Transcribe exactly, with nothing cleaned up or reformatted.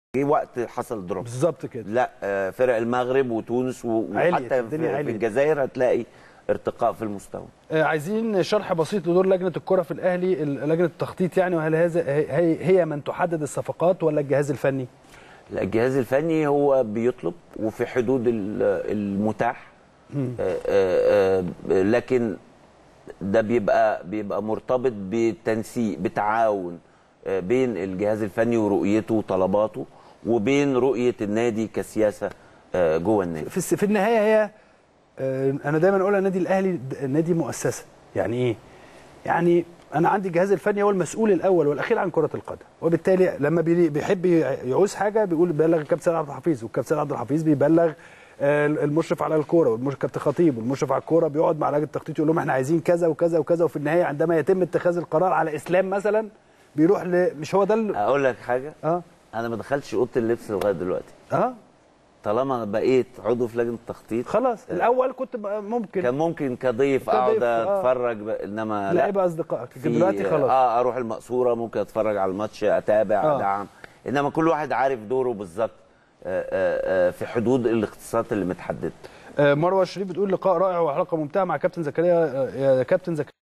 جه وقت حصل دروب بالظبط كده. لا آه، فرق المغرب وتونس وحتى في, في الجزائر هتلاقي ارتقاء في المستوى. آه، عايزين شرح بسيط لدور لجنه الكره في الاهلي، لجنه التخطيط يعني، وهل هذا هي, هي من تحدد الصفقات ولا الجهاز الفني؟ لا، الجهاز الفني هو بيطلب وفي حدود المتاح، آه آه آه لكن ده بيبقى بيبقى مرتبط بالتنسيق بتعاون بين الجهاز الفني ورؤيته وطلباته وبين رؤيه النادي كسياسه جوه النادي. في في النهايه هي انا دايما اقول النادي الاهلي نادي مؤسسه. يعني ايه؟ يعني انا عندي الجهاز الفني هو المسؤول الاول والاخير عن كره القدم، وبالتالي لما بيحب يعوز حاجه بيقول بيبلغ الكابتن سيد عبد الحفيظ، والكابتن سيد عبد الحفيظ بيبلغ المشرف على الكوره، والكابتن خطيب والمشرف على الكوره بيقعد مع لجنه التخطيط يقول لهم احنا عايزين كذا وكذا وكذا، وفي النهايه عندما يتم اتخاذ القرار على اسلام مثلا بيروح ل... مش هو ده ال... اقول لك حاجه. اه انا ما دخلتش اوضه اللبس لغايه دلوقتي. اه طالما انا بقيت عضو في لجنه التخطيط خلاص. آه. الاول كنت ممكن كان ممكن كضيف اقعد اتفرج ب... انما لعيبه اصدقائك دلوقتي خلاص. اه اروح المقصوره ممكن اتفرج على الماتش اتابع آه. ادعم، انما كل واحد عارف دوره بالظبط في حدود الاختصاصات اللي متحدده. مروه الشريف بتقول لقاء رائع وحلقه ممتعه مع كابتن زكريا. يا كابتن زكريا